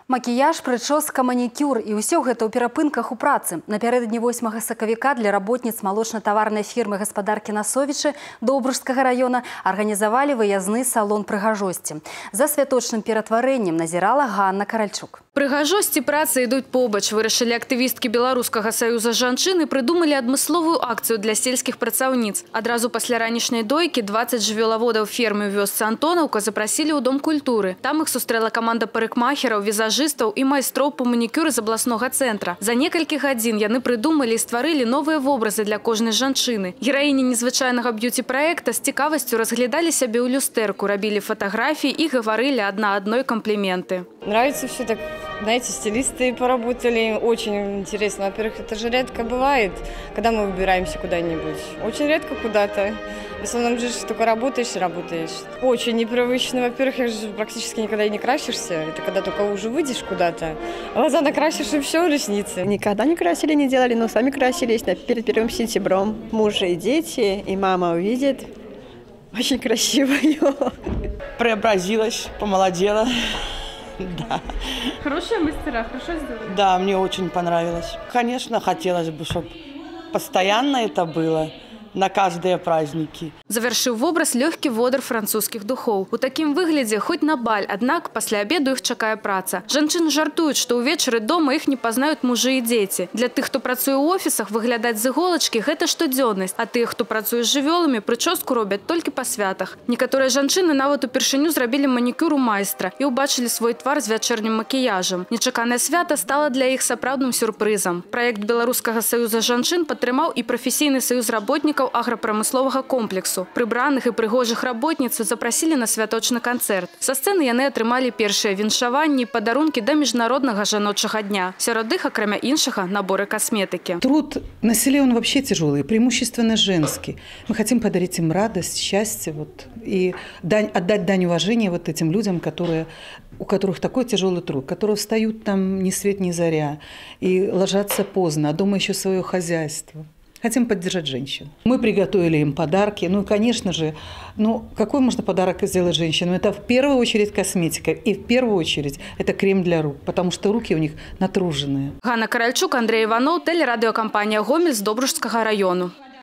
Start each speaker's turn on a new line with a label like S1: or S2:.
S1: Макіяж, прычоска, манікюр і ўсё гэта ў перапынках у працы. Напярэдадні 8 сакавіка для работніц малочна-таварнай фірмы гаспадаркі Насовічы Добружскага района арганізавалі выязны салон прыгажосці. За святочным ператварэннем назірала Ганна Каральчук.
S2: Прыгажосці працы ідуць побач. Вырашылі актывісткі Беларускага саюза жанчын і прыдумалі адмысловую акцыю для сельскіх працаўніц. Адразу пасля ранішняй дойкі 20 жывёлаводаў фермы ў вёсцы Антонаўка запрасілі ў Дом культуры. Там іх сустрэла каманда парыкмахераў, візажыстаў і майстроў па манікюры з абласнога цэнтра. За некалькі гадзін яны прыдумалі і стварылі новыя вобразы для кожнай жанчыны. Гераіні незвычайнага б'юти-праекта з цікавасцю разглядалі сябе ў люстэрку, рабілі фатаграфіі і гаварылі адна адной компліменты.
S3: Нравится все так, знаете, стилисты поработали, очень интересно. Во-первых, это же редко бывает, когда мы выбираемся куда-нибудь. Очень редко куда-то. В основном же только работаешь и работаешь. Очень непривычно. Во-первых, я же практически никогда и не красишься. Это когда только уже выйдешь куда-то, глаза накрасишь и все, ресницы.
S4: Никогда не красили, не делали, но сами красились перед 1 сентября. Муж и дети, и мама увидят. Очень красиво ее.
S5: Преобразилась, помолодела. Да.
S2: Хорошие мастера, хорошо сделали?
S5: Да, мне очень понравилось. Конечно, хотелось бы, чтобы постоянно это было. На каждые праздники.
S2: Завяршыў вобраз лёгкі водар французскіх духоў. У такім выглядзе хоць на баль, аднак пасля абеду іх чакае праца. Жанчыны жартуюць, што ўвечары дома іх не пазнаюць мужы і дзеці. Для тых, хто працуе ў офісах, выглядаць з іголачкі гэта штодзённасць, а тых, хто працуе з жывёламі, прычоску робяць толькі па святах. Некаторыя жанчыны нават упершыню зрабілі манікюр у майстра і ўбачылі свой твар з вячэрнім макіяжам. Нечаканае свята стала для іх сапраўдным сюрпрызам. Праект Беларускага саюза жанчын падтрымаў і прафесійны саюз работнікаў аграпрамысловага комплексу. Прыбраных і прыгожых работніц запрасілі на святочны канцэрт. Са сцэны яны атрымалі першыя віншаванні, падарункі да міжнароднага жаночага дня. Сярод іх, акрамя іншага, наборы косметики.
S6: Труд на селе он вообще тяжелый, преимущественно женский. Мы хотим подарить им радость, счастье и отдать дань уважения этим людям, у которых такой тяжелый труд, которые встают там ни свет ни заря и ложатся поздно, а дома еще свое хозяйство. Хотим поддержать женщин. Мы приготовили им подарки. Ну и, конечно же, какой можно подарок сделать женщинам? Это в первую очередь косметика. И в первую очередь это крем для рук, потому что руки у них натруженные.
S2: Ганна Каральчук, Андрей Иванов, телерадиокомпания «Гомель» з Добружского району.